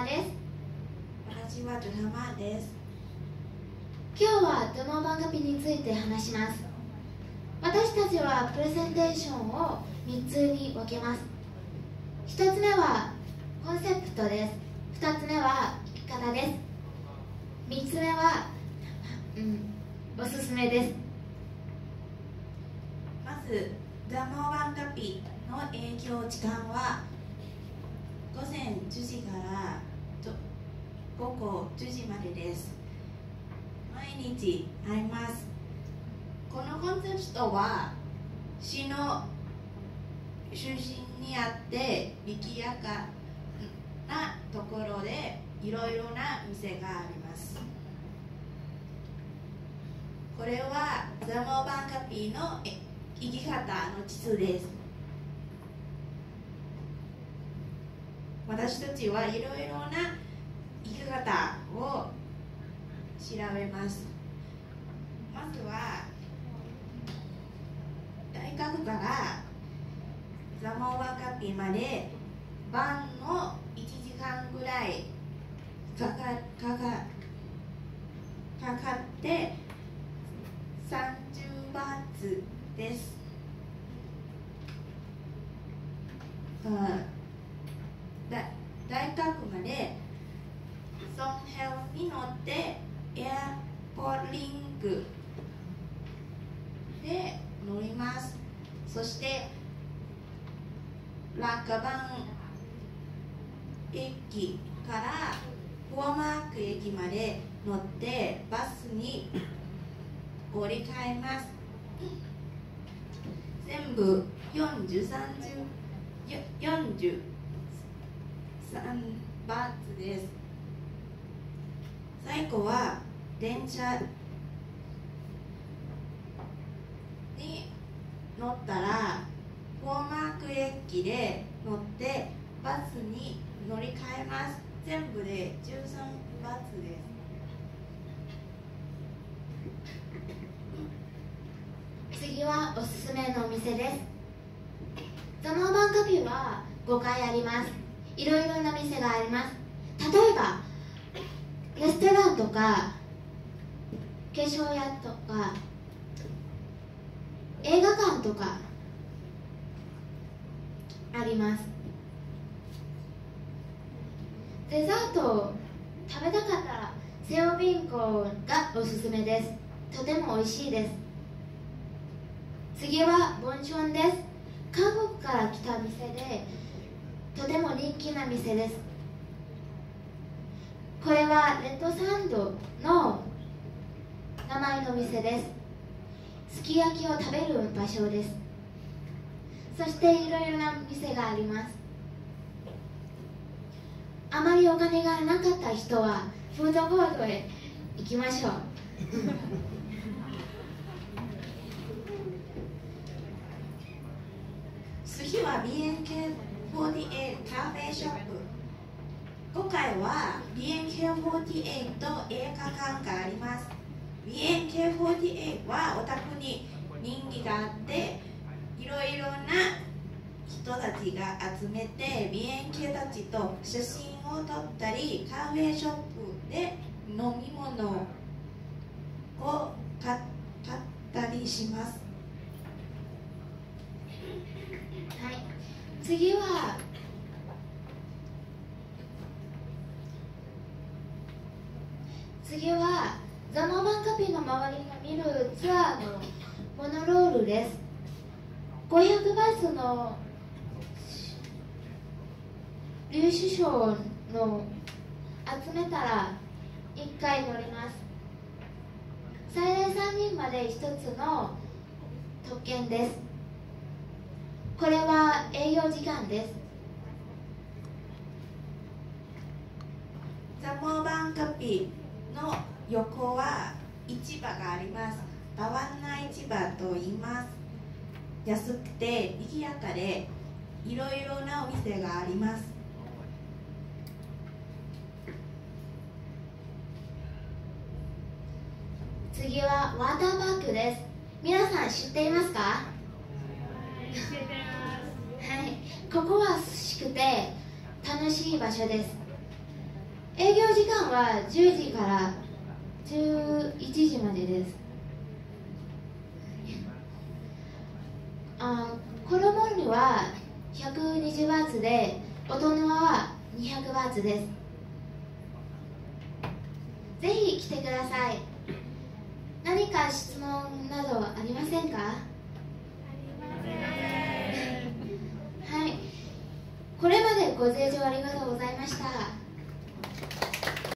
です。 私はドラマです。 今日はドモバンカピについて話します。私たちはプレゼンテーションを3つに分けます。1つ目はコンセプトです。2つ目は生き方です。3つ目は、おすすめです。 まずザモバンカピの営業時間は午前10時から午後10時までです。毎日会います。このコンセプトは市の中心にあって賑やかなところでいろいろな店があります。これはザモバンカピの生き方の地図です。私たちはいろいろな生き方を調べます。まずは大学からザモバンカピまで晩の1時間ぐらいかかって30バーツです。大学までソンヘルに乗ってエアポーリンクで乗ります。そしてラカバン駅からフォーマーク駅まで乗ってバスに乗り換えます。全部43バーツです。最後は電車に乗ったらフォーマーク駅で乗ってバスに乗り換えます。全部で13バーツです。 次はおすすめのお店です。ザモバンカピは5階あります。いろいろな店があります。例えばレストランとか化粧屋とか映画館とかあります。デザートを食べたかったらセオビンコがおすすめです。とても美味しいです。次はボンションです。韓国から来た店でとても人気な店です。これはレッドサンドの名前の店です。すき焼きを食べる場所です。そしていろいろな店があります。あまりお金がなかった人はフードコートへ行きましょう次は BNK48 カフェショップ。今回は BNK48 と映画館があります。 BNK48 はオタクに人気があっていろいろな人たちが集めて BNK たちと写真を撮ったりカフェショップで飲み物を買ったりします。 はい、次はザモバンカピの周りが見るツアーのモノロールです。500バスの粒子賞の集めたら1回乗ります。最大3人まで1つの特権です。これは営業時間です。 ザモバンカピの横は市場があります。バワンナ市場と言います。安くて賑やかでいろいろなお店があります。 次はワーターパークです。皆さん知っていますか？はい、ここは涼しくて楽しい場所です。 営業時間は10時から11時までです。コロモルは120ワーツで、大人は200ワーツです。ぜひ来てください。何か質問などありませんか？はい、これまでご清聴ありがとうございました。